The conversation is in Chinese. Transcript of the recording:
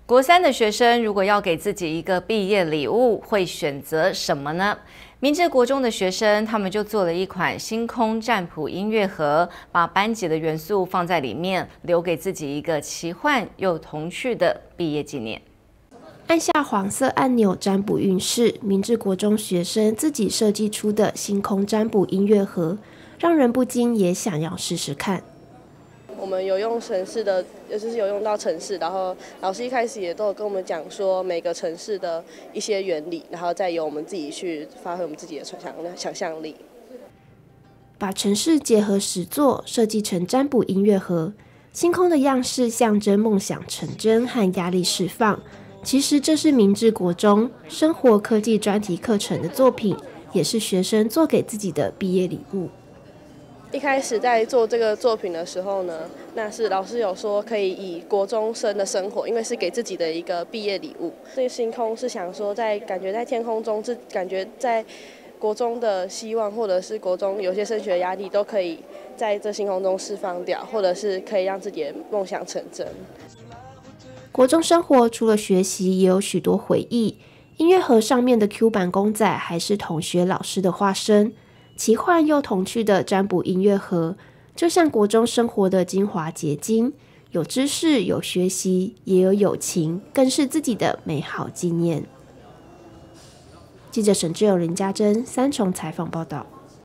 国3的学生如果要给自己一个毕业礼物，会选择什么呢？明志国中的学生，他们就做了一款星空占卜音乐盒，把班级的元素放在里面，留给自己一个奇幻又童趣的毕业纪念。 按下黄色按钮占卜运势，明志国中学生自己设计出的星空占卜音乐盒，让人不禁也想要试试看。 我们有用程式的，就是有用到程式，然后老师一开始也都有跟我们讲说每个程式的一些原理，然后再由我们自己去发挥我们自己的想象力。 把程式结合实作，设计成占卜音乐盒。星空的样式象征梦想成真和压力释放。其实这是明志国中生活科技专题课程的作品，也是学生做给自己的毕业礼物。 一开始在做这个作品的时候呢，那是老师有说可以以国中生的生活，因为是给自己的一个毕业礼物。这个星空是想说感觉在天空中，是感觉在国中的希望，或者是国中有些升学压力，都可以在这星空中释放掉，或者是可以让自己的梦想成真。 国中生活除了学习，也有许多回忆。音乐盒上面的 Q 版公仔还是同学老师的化身。奇幻又童趣的占卜音乐盒，就像国中生活的精华结晶，有知识，有学习，也有友情，更是自己的美好纪念。记者沈志友、林家珍三重采访报道。